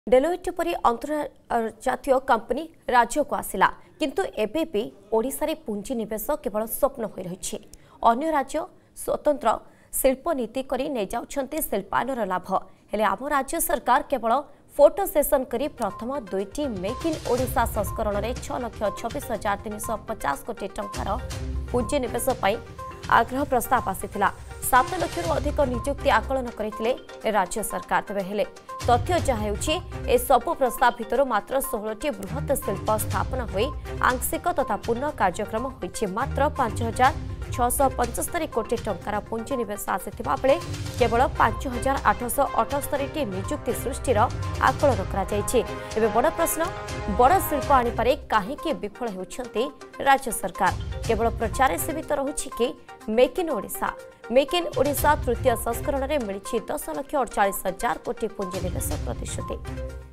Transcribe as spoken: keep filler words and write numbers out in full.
Deloitte परी अंतर्जातीय company राज्य को आसिला किंतु एबे भी ओडिशा रे पुंजी निवेश केवल स्वप्न हो रही। अन्य राज्य स्वतंत्र शिल्प नीति करी नै जाउछन्ते शिल्पायनर लाभ हेले आम राज्य सरकार केवल फोटो सेसन करी प्रथम दुईटी मेक इन ओडिशा संस्करण में छह लाख छब्बीस हजार तीन सौ पचास कोटी टंकार पुंजी निवेश पर आग्रह प्रस्ताव आसीथिला। सात लाख अधिक नियुक्ति आकलन करथिले राज्य सरकार। तेबे हेले तथ्य जहाँ ए सबु प्रस्ताव भितर मात्र सोलह टी बृहत शिल्प स्थापना हुई आंशिक तथा पूर्ण कार्यक्रम होइछि। मात्र पांच हजार छःश पंचस्तरी कोटी टंकार पुंजी निवेश आसिथिबा बेले केवल पांच हजार आठश अठस्तरी टी नियुक्ति सृष्टिर आकलन करा जायछि। एबे बड़ प्रश्न, बड़ शिल्प आनिपारे काहेकि विफल हेउछन्ति राज्य सरकार? केवल प्रचार सीमित रहुछि कि make in Odisha make in Odisha तृतीय संस्करण में मिली दस लाख अड़चाश हजार कोटी पुंजी निवेश प्रतिश्रुति।